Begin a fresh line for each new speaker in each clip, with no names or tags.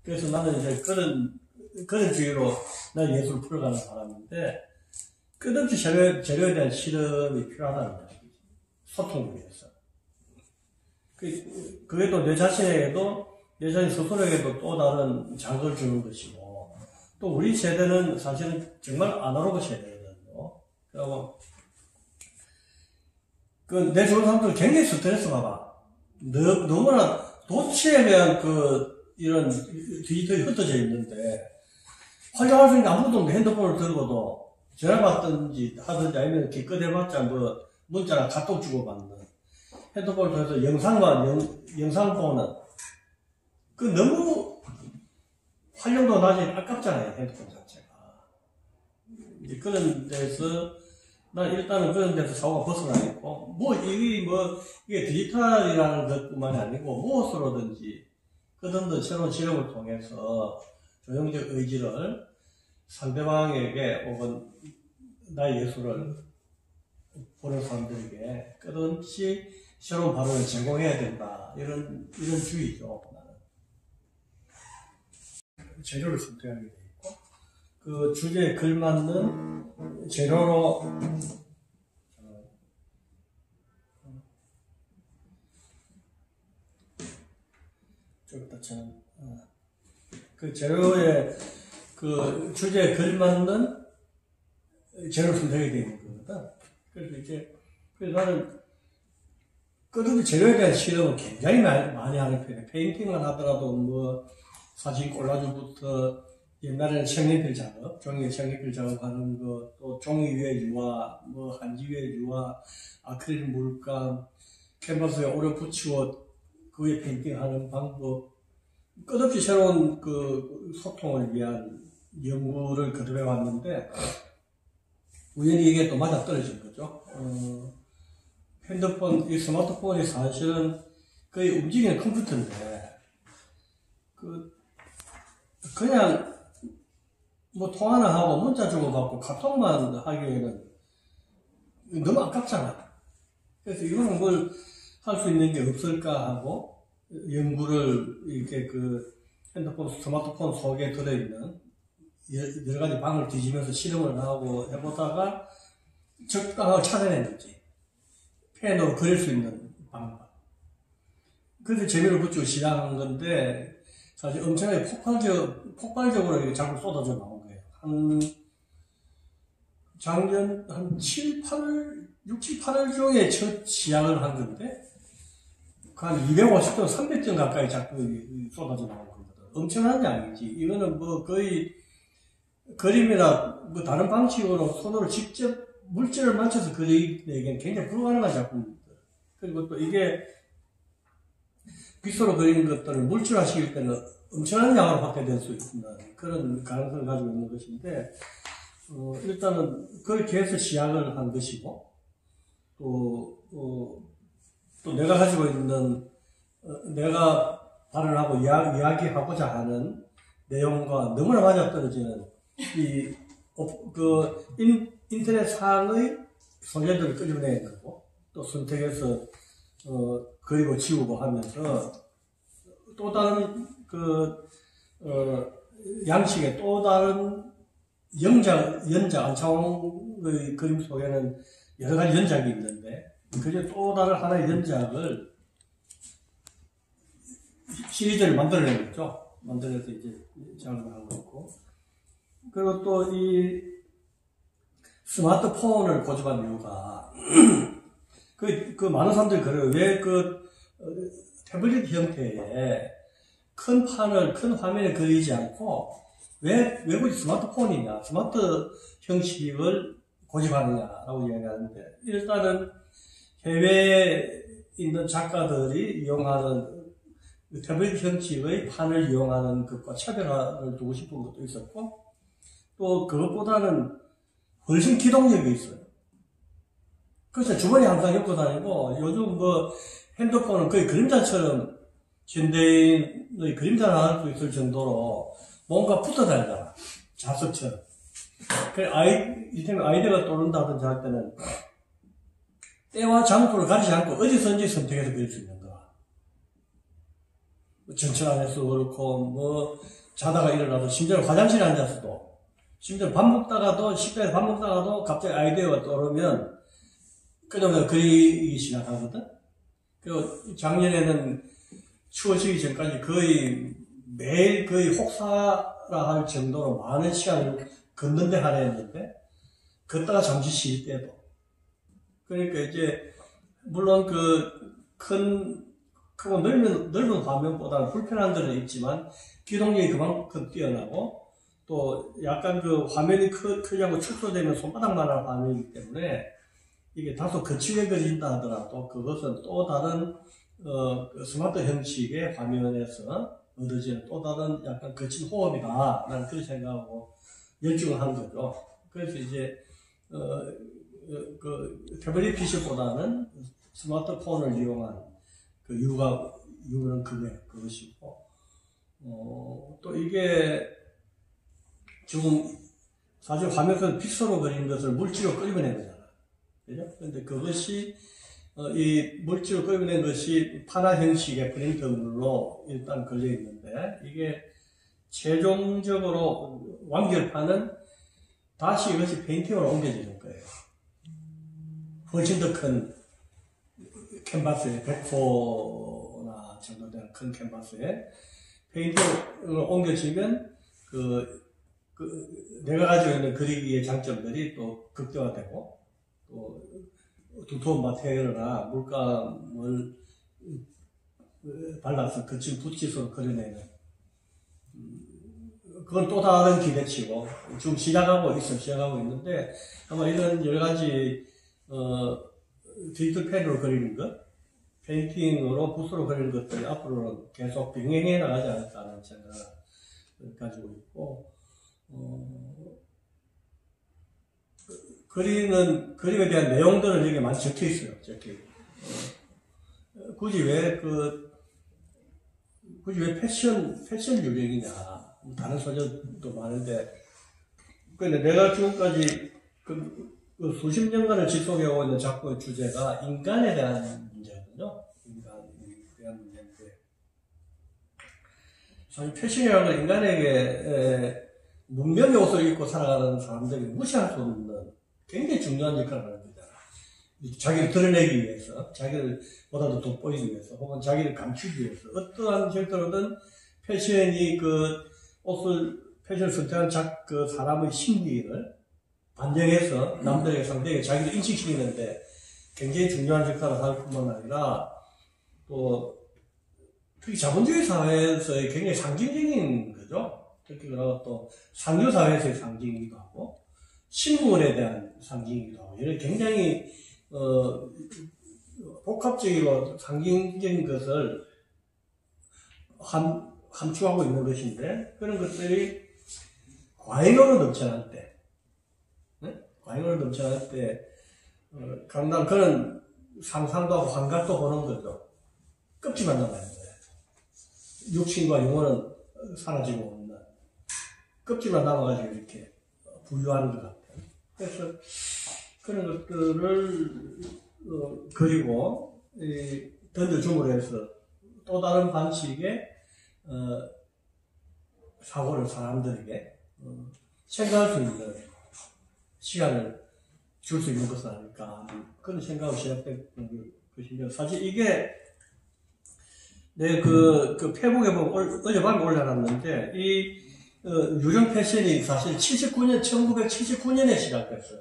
그래서 나는 이제 그런 주의로 난 예술을 풀어가는 사람인데, 끝없이 재료에 대한 실험이 필요하다는 거야. 소통을 위해서. 그게 또 내 자신에게도, 내 자신 스스로에게도 또 다른 자극을 주는 것이고, 또 우리 세대는 사실은 정말 아날로그 세대거든요. 그리고, 내 주변 사람들 굉장히 스트레스 받아. 너무나 도취에 대한 이런 디지털이 흩어져 있는데, 활용할 수 있는 아무것도 없는데 핸드폰을 들고도 전화 받든지 하든지 아니면 기껏해봤자 문자나 카톡 주고받는 핸드폰을 통해서 영상 보는 너무 활용도 낮이 아깝잖아요, 핸드폰 자체가. 이제 그런 데서 난 일단은 그런 데서 사고가 벗어나겠고, 이게 디지털이라는 것뿐만이 아니고 무엇으로든지 그런 새로운 실험을 통해서 조형적 의지를 상대방에게 혹은 나의 예술을 보는 사람들에게 끝없이 새로운 발언을 제공해야 된다. 이런 주의죠, 나는. 재료를 선택하게 돼 있고, 그 주제에 걸맞는 재료로, 그 재료의 그 주제에 걸맞는 재료를 선택하게 돼 있는 거거든. 그래서 나는 끝없이 재료에 대한 실험을 굉장히 많이 하는 편이에요. 페인팅을 하더라도 사진 콜라주부터 옛날에는 색연필 작업, 종이에 색연필 작업하는 거, 또 종이 위에 유화, 한지 위에 유화, 아크릴 물감, 캔버스에 오래 붙이고 그 위에 페인팅하는 방법, 끝없이 새로운 소통을 위한 연구를 거듭해 왔는데, 우연히 이게 또 맞아떨어진 거죠. 이 스마트폰이 사실은 거의 움직이는 컴퓨터인데, 그냥 통화나 하고 문자 주고받고 카톡만 하기에는 너무 아깝잖아. 그래서 이거는 뭘 할 수 있는 게 없을까 하고 연구를 이렇게 스마트폰 속에 들어있는 여러 가지 방을 뒤지면서 실험을 하고 해보다가 적당하게 찾아낸 거지. 펜으로 그릴 수 있는 방법. 그래서 재미를 붙이고 시작한 건데, 사실 엄청나게 폭발적으로 자꾸 쏟아져 나온 거예요. 작년 6, 7, 8월 중에 첫 시작을 한 건데, 한 250점, 300점 가까이 자꾸 쏟아져 나온 거거든. 엄청난 양이지. 이거는 거의 그림이나 다른 방식으로 손으로 직접 물질을 맞춰서 그리기에는 굉장히 불가능한 작품입니다. 그리고 또 이게 빗으로 그리는 것들을 물질화시킬 때는 엄청난 양으로 확대될 수 있는 그런 가능성을 가지고 있는 것인데, 일단은 그렇게 해서 시작을 한 것이고, 또 내가 가지고 있는, 내가 발언하고 이야기하고자 하는 내용과 너무나 맞아떨어지는 인터넷 상의 소재들을 끄집어내는 거고, 또 선택해서, 그리고 지우고 하면서, 또 다른, 양식의 또 다른 연작, 안창홍의 그림 속에는 여러 가지 연작이 있는데, 그중에 또 다른 하나의 연작을 시리즈를 만들어낸 거죠. 만들어서 이제 작업을 하고 있고. 그리고 또 이 스마트폰을 고집한 이유가, 많은 사람들이 그래요. 왜 태블릿 형태의 큰 화면에 그리지 않고, 왜 굳이 스마트폰이냐, 스마트 형식을 고집하느냐라고 이야기하는데, 일단은 해외에 있는 작가들이 이용하는 태블릿 형식의 판을 이용하는 것과 차별화를 두고 싶은 것도 있었고, 또 그것보다는 훨씬 기동력이 있어요. 그래서 주머니 항상 엮고 다니고, 요즘 핸드폰은 거의 그림자처럼 현대인의 그림자를 할 수 있을 정도로 뭔가 붙어 다니잖아. 자석처럼. 이를테면 아이디어가 떠오른다든지 할 때는 때와 장소를 가리지 않고 어디선지 선택해서 그릴 수 있는 거야. 전철 안에서도 그렇고, 뭐, 자다가 일어나도, 심지어 화장실에 앉아서도, 심지어 밥 먹다가도, 식당에서 밥 먹다가도 갑자기 아이디어가 떠오르면, 그냥 그리기 시작하거든? 그리고 작년에는 추워지기 전까지 거의 매일 거의 혹사라 할 정도로 많은 시간을 걷는 데 할애했는데, 걷다가 잠시 쉴 때도. 그러니까 이제, 물론 크고 넓은 화면보다는 불편한 데는 있지만, 기동력이 그만큼 뛰어나고, 또 약간 화면이 크지 않고 축소되면 손바닥만한 화면이기 때문에, 이게 다소 거치게 그린다 하더라도, 그것은 또 다른, 스마트 형식의 화면에서 얻어지는 또 다른 약간 거친 호흡이다. 라는 그런 생각하고 열중을 한 거죠. 그래서 이제, 태블릿 PC보다는 스마트폰을 이용한 이유는 그것이고, 또 이게 지금 사실 화면에서 픽셀로 그린 것을 물질로 끌어낸 거잖아. 그죠? 근데 그것이, 이 물질로 끌어낸 것이 판화 형식의 프린터물로 일단 걸려 있는데, 이게 최종적으로 완결판은 다시 이것이 페인팅으로 옮겨지는 거예요. 훨씬 더 큰 캔버스에, 100호나 정도 되는 큰 캔버스에 페인팅으로 옮겨지면 내가 가지고 있는 그리기의 장점들이 또 극대화되고, 또 두터운 마테리얼이나 물감을 발라서 거친 붓기수로 그려내는, 그건 또 다른 기대치고, 지금 시작하고 있는데, 아마 이런 여러 가지, 디지털 펜으로 그리는 것, 페인팅으로 붓으로 그리는 것들이 앞으로는 계속 병행해 나가지 않을까 하는 생각을 가지고 있고, 그림에 대한 내용들은 여기 많이 적혀 있어요. 굳이 왜 패션 유령이냐. 다른 소재도 많은데. 근데 내가 지금까지 수십 년간을 지속해오고 있는 작품의 주제가 인간에 대한 문제거든요. 인간에 대한 문제인데. 사실 패션이라는 건 인간에게 문명의 옷을 입고 살아가는 사람들이 무시할 수 없는 굉장히 중요한 역할을 하는 거잖아. 자기를 드러내기 위해서, 자기를 보다도 돋보이기 위해서, 혹은 자기를 감추기 위해서, 어떠한 형태로든 패션이 패션을 선택한 사람의 심리를 반영해서 남들에게 상대에게 자기를 인식시키는데 굉장히 중요한 역할을 할 뿐만 아니라, 또, 특히 자본주의 사회에서의 굉장히 상징적인 거죠. 특히 그러고 또 상류사회에서의 상징이기도 하고, 신분에 대한 상징이기도 하고, 이런 굉장히, 복합적이고 상징적인 것을 함축하고 있는 것인데, 그런 것들이 과잉으로 넘쳐날 때, 과잉으로 넘쳐날 때, 강남 그런 상상도 하고 환각도 보는 거죠. 껍질만 남아있는 거예요. 육신과 영혼은 사라지고 없는, 껍질만 남아가지고 이렇게 부유한 것 같아요. 그래서 그런 것들을 그리고 던져줌으로 해서 또 다른 방식의 사고를 사람들에게 생각할 수 있는 시간을 줄 수 있는 것은 아닐까 하는 그런 생각으로 시작된 것인데, 사실 이게 내 페북에 보면 어젯밤에 올려놨는데, 이 유령 패션이 사실 1979년에 시작됐어요.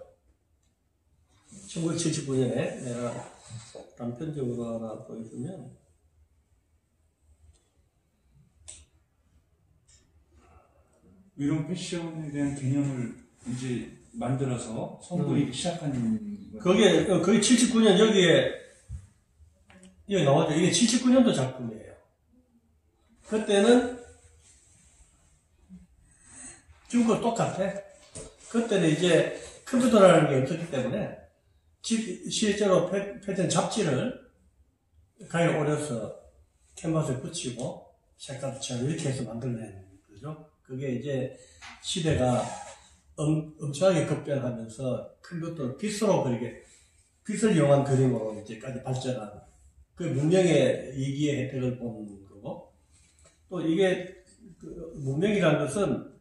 1979년에 내가 단편적으로 하나 보여주면,
유령 패션에 대한 개념을 이제 만들어서 선보이기 시작한
그게 79년 여기 나왔죠. 이게 79년도 작품이에요. 그때는 지금과 똑같아. 그때는 이제 컴퓨터라는 게 없었기 때문에 실제로 패턴 잡지를 가위에 오려서 캔버스에 붙이고 색깔도 잘 이렇게 해서 만들어낸 거죠. 그게 이제 시대가 엄청나게 급변하면서 컴퓨터를 빛을 이용한 그림으로 이제까지 발전한 그 문명의 이기의 혜택을 본 거고, 또 이게 그 문명이라는 것은